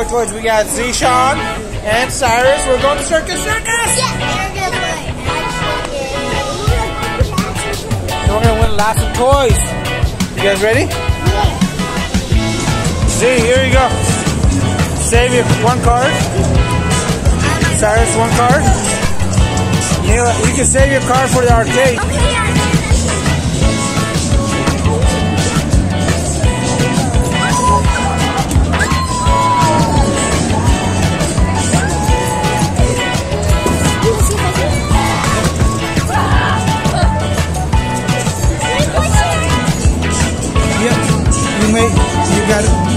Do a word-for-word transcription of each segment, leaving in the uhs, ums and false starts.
toys. We got Zeeshan and Cyrus. We're going to Circus, Circus! Yeah, they're gonna play. So we're gonna win lots of toys. You guys ready? Yeah. Z, here you go. Save your one card. Cyrus, one card. You, you can save your card for the arcade. Okay, yeah. You may, you got it.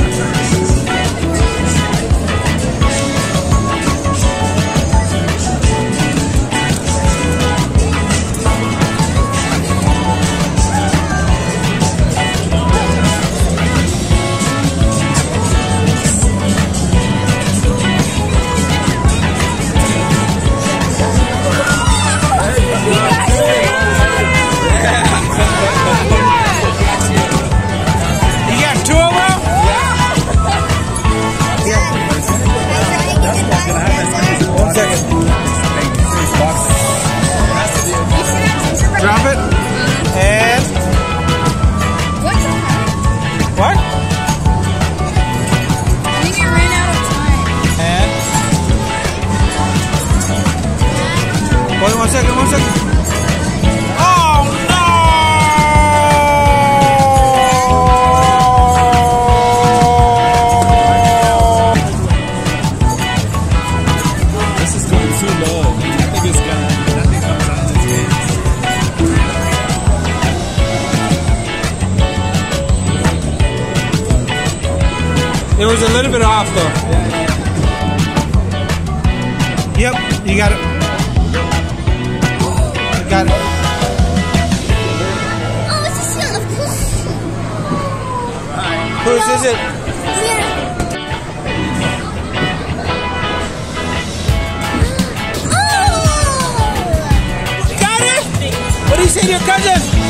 Drop it. And what? I think I ran out of time. And wait one second, one second. Oh no! This is going too low. I think it's gonna nothing comes out of this game. It was a little bit off though. Yep, you got it. You got it. Oh, it's a seal, of course. Whose is it? Here. You got it? What do you say to your cousin?